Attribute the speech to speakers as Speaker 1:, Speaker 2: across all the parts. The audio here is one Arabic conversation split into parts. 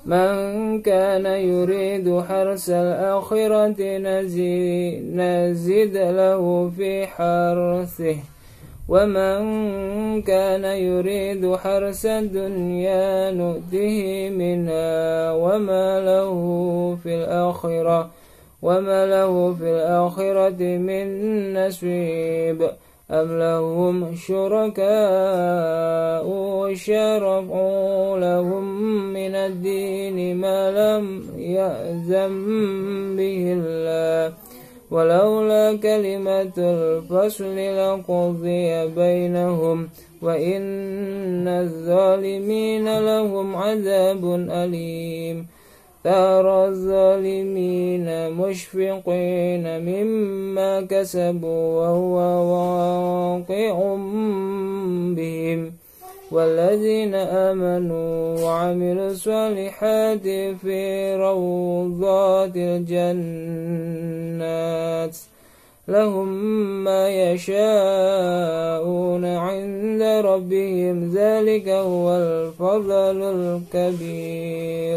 Speaker 1: من كان يريد حرث الآخرة نزد له في حرثه ومن كان يريد حرث الدنيا نؤته منها وما له في الآخرة من نصيب أم لهم شركاء شرعوا لهم من الدين ما لم يأذن به الله ولولا كلمة الفصل لقضي بينهم وإن الظالمين لهم عذاب أليم ترى الظالمين مشفقين مما كسبوا وهو واقع بهم والذين آمنوا وعملوا الصالحات في روضات الجنات لهم ما يشاءون عند ربهم ذلك هو الفضل الكبير.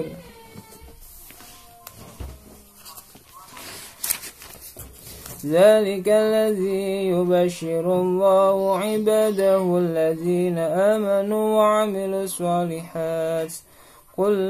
Speaker 1: ذلك الذي يبشر الله عباده الذين آمنوا وعملوا الصالحات قل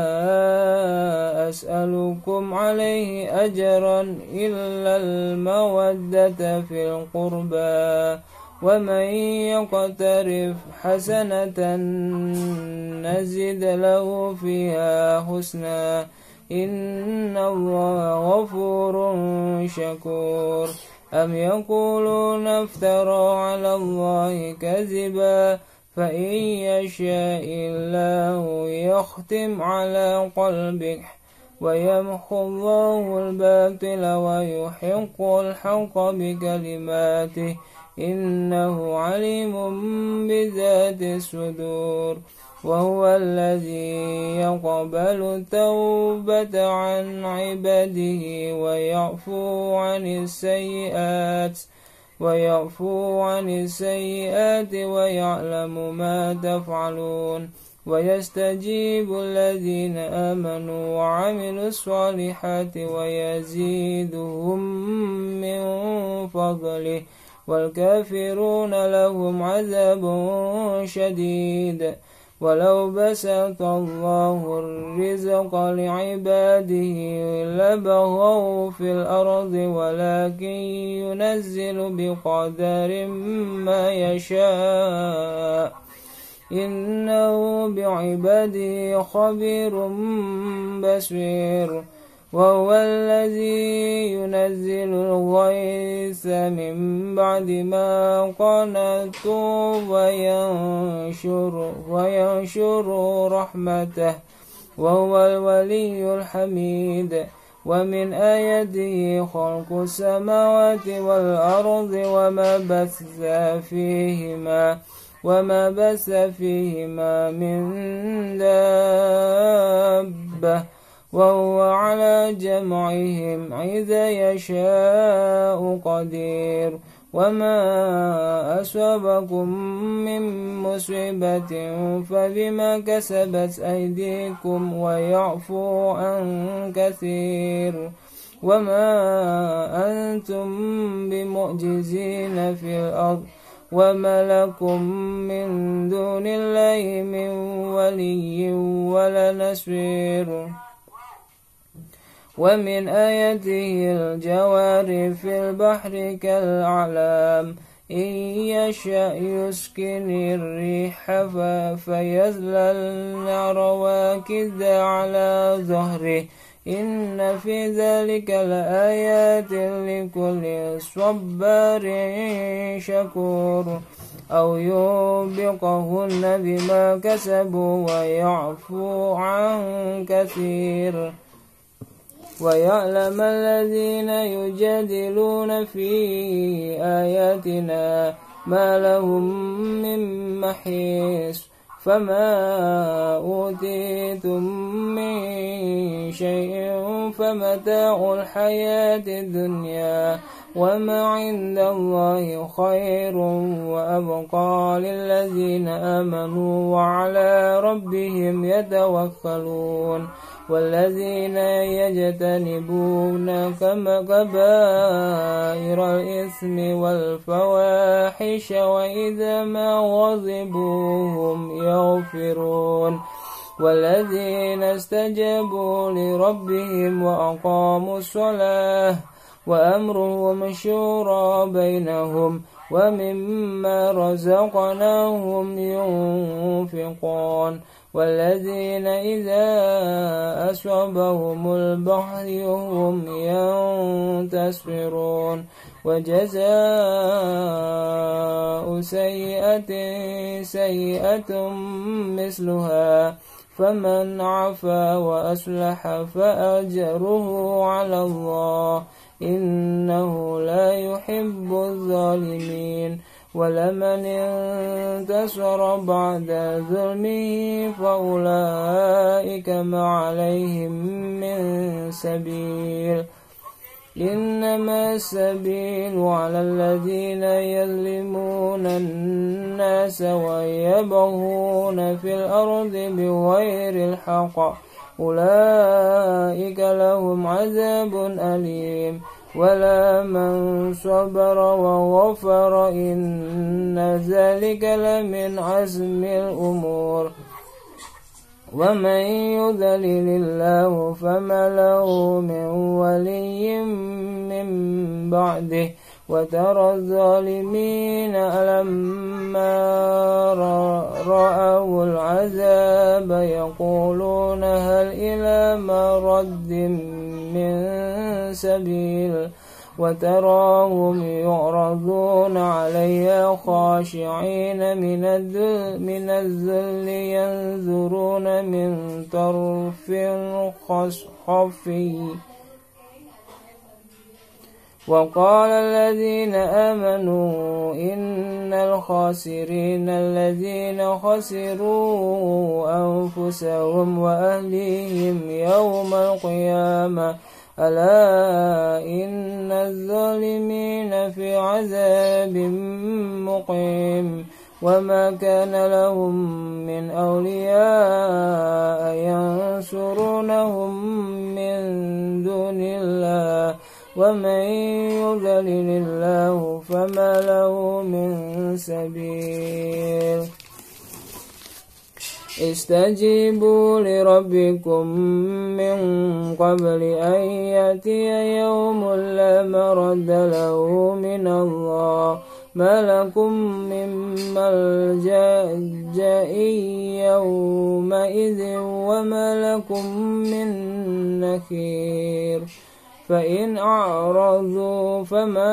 Speaker 1: لا أسألكم عليه أجرا إلا المودة في القربى ومن يقترف حسنة نزد له فيها حسنا إن الله غفور شكور. أم يقولون افترى على الله كذبا فإن يشاء الله يختم على قلبك ويمحو الله الباطل ويحق الحق بكلماته إنه عليم بذات الصدور. وهو الذي يقبل التوبة عن عباده ويعفو عن السيئات ويعلم ما تفعلون ويستجيب الذين آمنوا وعملوا الصالحات ويزيدهم من فضله والكافرون لهم عذاب شديد. ولو بسط الله الرزق لعباده لبغوا في الأرض ولكن ينزل بقدر ما يشاء إنه بعباده خبير بصير. وهو الذي ينزل الغيث من بعد ما قنطوا وينشر رحمته وهو الولي الحميد. ومن آياته خلق السماوات والأرض وما بث فيهما من دابة وهو على جمعهم إذا يشاء قدير. وما أصابكم من مصيبة فبما كسبت أيديكم ويعفو عن كثير. وما أنتم بمعجزين في الأرض وما لكم من دون الله من ولي ولا نصير. ومن آياته الجوار في البحر كالأعلام إن يشأ يسكن الريح فيظللن رواكد على ظهره إن في ذلك لآيات لكل صبار شكور. أو يوبقهن بما كسبوا ويعفو عن كثير. ويعلم الذين يجادلون في آياتنا ما لهم من محيص. فما أوتيتم من شيء فمتاع الحياة الدنيا وما عند الله خير وأبقى للذين آمنوا وعلى ربهم يتوكلون والذين يجتنبون كبائر الإثم والفواحش وإذا ما غضبوا هم يغفرون والذين استجابوا لربهم وأقاموا الصلاة وأمرهم شورى بينهم ومما رزقناهم ينفقون والذين إذا أصابهم البغي هم ينتصرون وجزاء سيئة سيئة مثلها فمن عفا وأصلح فأجره على الله إنه لا يحب الظالمين ولمن انتصر بعد ظلمه فأولئك ما عليهم من سبيل إنما السبيل على الذين يظلمون الناس ويبغون في الأرض بغير الحق أولئك لهم عذاب أليم ولا من صبر وغفر إن ذلك لمن عزم الأمور ومن يضلل الله فما له من ولي من بعده وترى الظالمين لما رأوا العذاب يقولون هل إلى مرد من سبيل وتراهم يعرضون عليها خاشعين من الذل ينظرون من طرف خفي وقال الذين آمنوا إن الخاسرين الذين خسروا أنفسهم وأهليهم يوم القيامة ألا إن الظالمين في عذاب مقيم وما كان لهم من أولياء ينصرونهم من دون الله ومن يضلل الله فما له من سبيل استجيبوا لربكم من قبل أن يأتي يوم لا مرد له من الله ما لكم من ملجأ يومئذ وما لكم من نكير فإن أعرضوا فما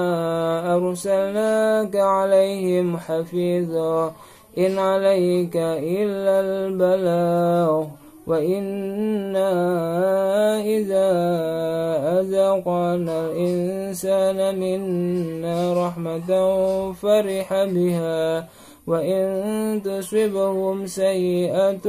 Speaker 1: أرسلناك عليهم حفيظا إن عليك إلا البلاغ وإنا إذا أذقنا الإنسان منا رحمة فرح بها وإن تصبهم سيئة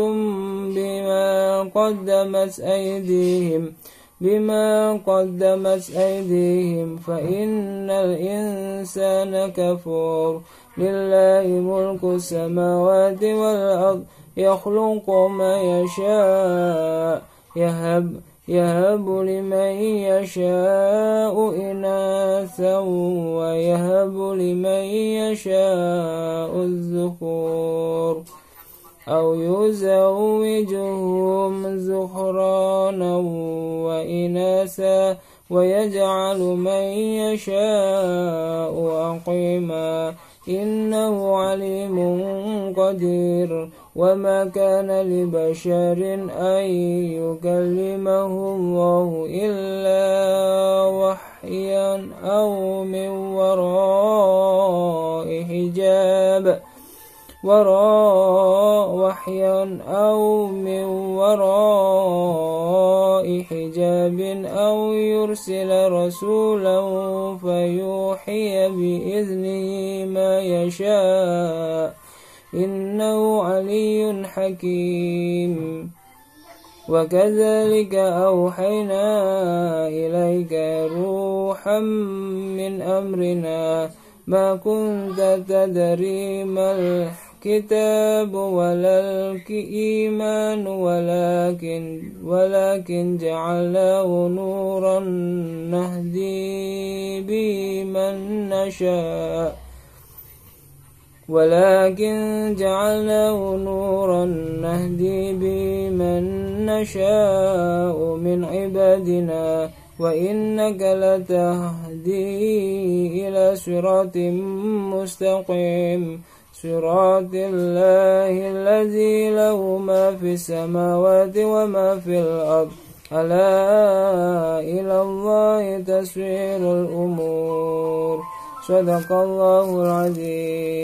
Speaker 1: بما قدمت أيديهم فإن الإنسان كفور لله ملك السماوات والأرض يخلق ما يشاء يهب لمن يشاء إناثا ويهب لمن يشاء الذكور أو يزوجهم ذكرانا وإناثا ويجعل من يشاء عقيما إنه عليم قدير وما كان لبشر أن يكلمه الله إلا وحيا أو من وراء حجاب أو يرسل رسولا فيوحي بإذنه ما يشاء إنه علي حكيم وكذلك أوحينا إليك روحا من أمرنا ما كنت تدري ما الكتاب ولا الإيمان ولكن جعلناه نورا نهدي به من نشاء من عبادنا وإنك لتهدي إلى صراط مستقيم صراط الله الذي له ما في السماوات وما في الأرض ألا إلى الله تسير الأمور صدق الله العظيم.